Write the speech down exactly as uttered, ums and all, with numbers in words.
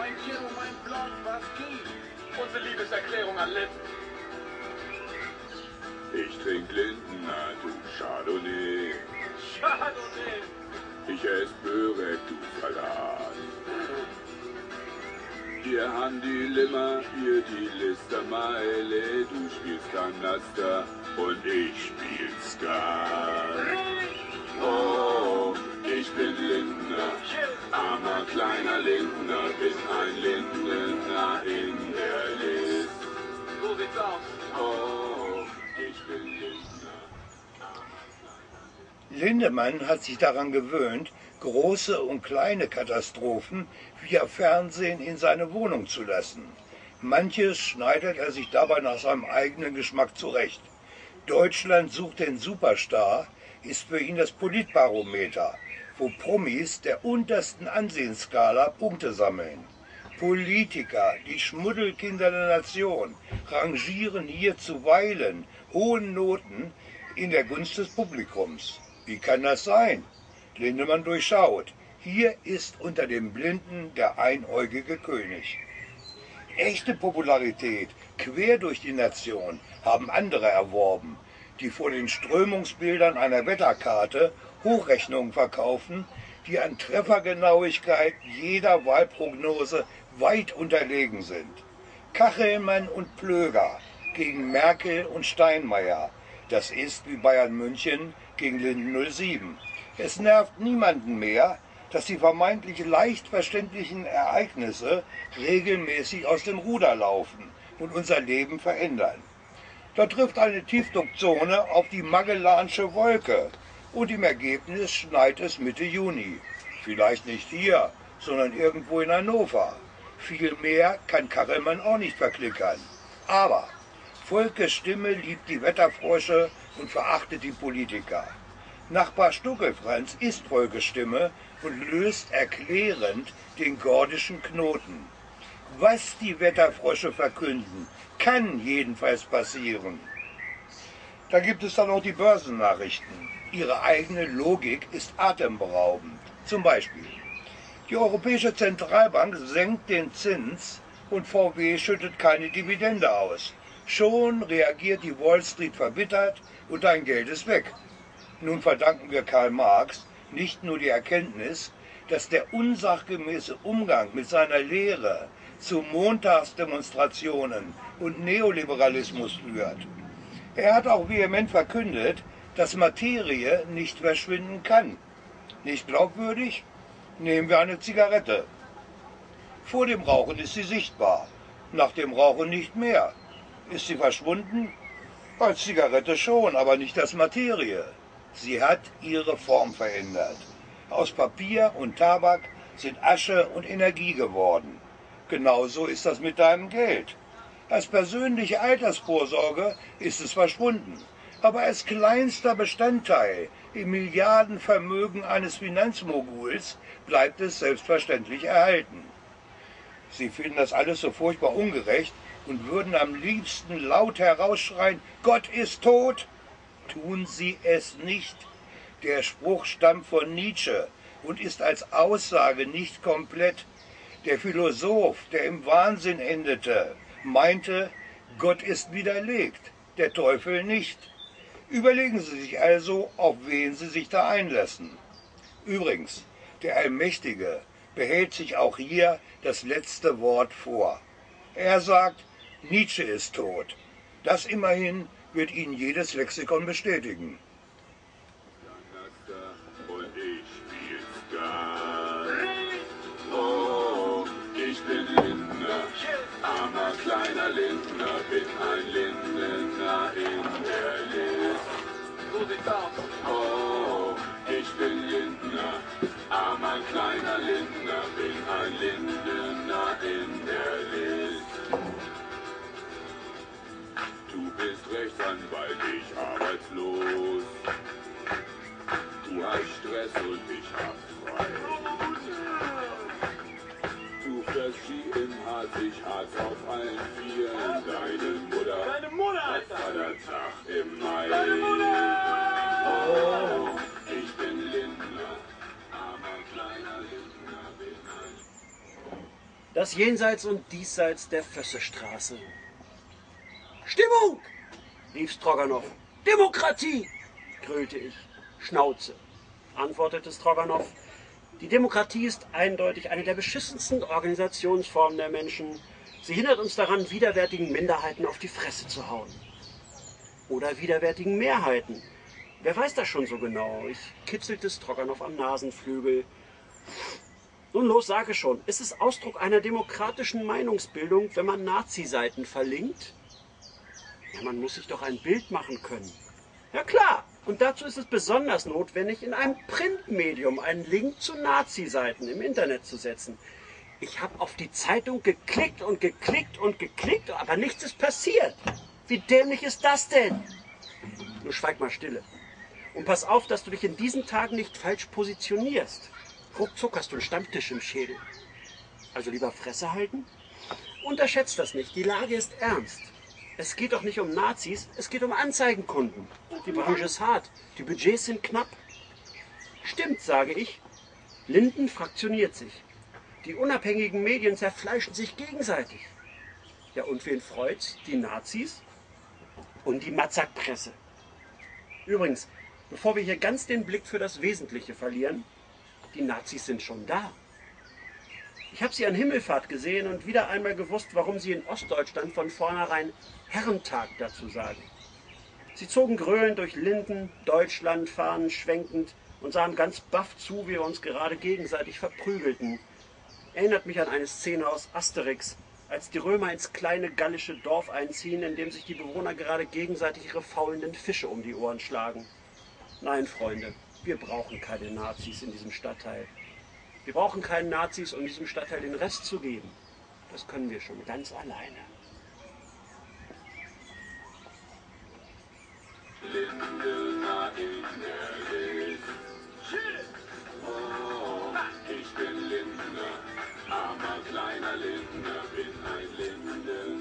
Männchen und mein Blog, was geht? Unsere Liebeserklärung an Linden. Ich trink Lindner, du Chardonnay. Chardonnay. Ich ess Börek, du Salat. Wir haben die Limmer, wir die Listermeile. Du spielst Kanaster und ich spiel Skat. Oh, ich bin Lindner, armer kleiner Lindner, bin ein Lindner in der List. So sieht's aus. Oh, ich bin Lindner. Lindemann hat sich daran gewöhnt, große und kleine Katastrophen via Fernsehen in seine Wohnung zu lassen. Manches schneidet er sich dabei nach seinem eigenen Geschmack zurecht. Deutschland sucht den Superstar ist für ihn das Politbarometer, wo Promis der untersten Ansehensskala Punkte sammeln. Politiker, die Schmuddelkinder der Nation, rangieren hier zuweilen hohen Noten in der Gunst des Publikums. Wie kann das sein? Lindemann durchschaut. Hier ist unter den Blinden der einäugige König. Echte Popularität quer durch die Nation haben andere erworben, die vor den Strömungsbildern einer Wetterkarte Hochrechnungen verkaufen, die an Treffergenauigkeit jeder Wahlprognose weit unterlegen sind. Kachelmann und Plöger gegen Merkel und Steinmeier. Das ist wie Bayern München gegen Linden null sieben. Es nervt niemanden mehr, dass die vermeintlich leicht verständlichen Ereignisse regelmäßig aus dem Ruder laufen und unser Leben verändern. Da trifft eine Tiefdruckzone auf die Magellansche Wolke und im Ergebnis schneit es Mitte Juni. Vielleicht nicht hier, sondern irgendwo in Hannover. Viel mehr kann Kachelmann auch nicht verklickern. Aber Volkes Stimme liebt die Wetterfrösche und verachtet die Politiker. Nachbar Stuckelfranz ist Volkes Stimme und löst erklärend den gordischen Knoten. Was die Wetterfrösche verkünden, kann jedenfalls passieren. Da gibt es dann noch die Börsennachrichten. Ihre eigene Logik ist atemberaubend. Zum Beispiel: Die Europäische Zentralbank senkt den Zins und V W schüttet keine Dividende aus. Schon reagiert die Wall Street verbittert und dein Geld ist weg. Nun verdanken wir Karl Marx nicht nur die Erkenntnis, dass der unsachgemäße Umgang mit seiner Lehre zu Montagsdemonstrationen und Neoliberalismus führt. Er hat auch vehement verkündet, dass Materie nicht verschwinden kann. Nicht glaubwürdig? Nehmen wir eine Zigarette. Vor dem Rauchen ist sie sichtbar, nach dem Rauchen nicht mehr. Ist sie verschwunden? Als Zigarette schon, aber nicht als Materie. Sie hat ihre Form verändert. Aus Papier und Tabak sind Asche und Energie geworden. Genauso ist das mit deinem Geld. Als persönliche Altersvorsorge ist es verschwunden, aber als kleinster Bestandteil im Milliardenvermögen eines Finanzmoguls bleibt es selbstverständlich erhalten. Sie finden das alles so furchtbar ungerecht und würden am liebsten laut herausschreien: Gott ist tot! Tun Sie es nicht. Der Spruch stammt von Nietzsche und ist als Aussage nicht komplett. Der Philosoph, der im Wahnsinn endete, meinte, Gott ist widerlegt, der Teufel nicht. Überlegen Sie sich also, auf wen Sie sich da einlassen. Übrigens, der Allmächtige behält sich auch hier das letzte Wort vor. Er sagt, Nietzsche ist tot. Das immerhin wird Ihnen jedes Lexikon bestätigen. Und ich spiel Skat. Oh, ich bin Lindner, armer kleiner Lindner, bin ein Lindner in der List. So sieht's aus. Oh, ich bin Lindner, armer kleiner Lindner, bin ein Lindner in der List. Du bist Rechtsanwalt, ich arbeitslos. Du hast Stress und ich hab frei. Du fährst Ski im Harz, ich Harz auf allen Vieren. Deine Mutter, Deine Mutter, hat Alter! Vatertag im Mai. Deine Mutter! Oh, ich bin Lindner, armer kleiner Lindner, bin ein... Das Jenseits und Diesseits der Vössestraße. Stimmung! Rief Stroganow. Demokratie! Grölte ich. Schnauze, antwortete Stroganow. Die Demokratie ist eindeutig eine der beschissensten Organisationsformen der Menschen. Sie hindert uns daran, widerwärtigen Minderheiten auf die Fresse zu hauen. Oder widerwärtigen Mehrheiten. Wer weiß das schon so genau? Ich kitzelte Stroganow am Nasenflügel. Nun los, sage schon, ist es Ausdruck einer demokratischen Meinungsbildung, wenn man Nazi-Seiten verlinkt? Ja, man muss sich doch ein Bild machen können. Ja klar, und dazu ist es besonders notwendig, in einem Printmedium einen Link zu Nazi-Seiten im Internet zu setzen. Ich habe auf die Zeitung geklickt und geklickt und geklickt, aber nichts ist passiert. Wie dämlich ist das denn? Nur schweig mal stille. Und pass auf, dass du dich in diesen Tagen nicht falsch positionierst. Ruckzuck hast du einen Stammtisch im Schädel. Also lieber Fresse halten? Unterschätzt das nicht, die Lage ist ernst. Es geht doch nicht um Nazis, es geht um Anzeigenkunden. Die Branche ist hart, die Budgets sind knapp. Stimmt, sage ich. Linden fraktioniert sich. Die unabhängigen Medien zerfleischen sich gegenseitig. Ja, und wen freut's? Die Nazis und die Matzakpresse. Übrigens, bevor wir hier ganz den Blick für das Wesentliche verlieren, die Nazis sind schon da. Ich habe sie an Himmelfahrt gesehen und wieder einmal gewusst, warum sie in Ostdeutschland von vornherein Herrentag dazu sagen. Sie zogen gröhlend durch Linden, Deutschland, Fahnen schwenkend und sahen ganz baff zu, wie wir uns gerade gegenseitig verprügelten. Erinnert mich an eine Szene aus Asterix, als die Römer ins kleine gallische Dorf einziehen, in dem sich die Bewohner gerade gegenseitig ihre faulenden Fische um die Ohren schlagen. Nein, Freunde, wir brauchen keine Nazis in diesem Stadtteil. Wir brauchen keine Nazis, um diesem Stadtteil den Rest zu geben. Das können wir schon ganz alleine. Lindener in der List. Oh, ich bin Lindner, armer kleiner Lindner, bin ein Linde.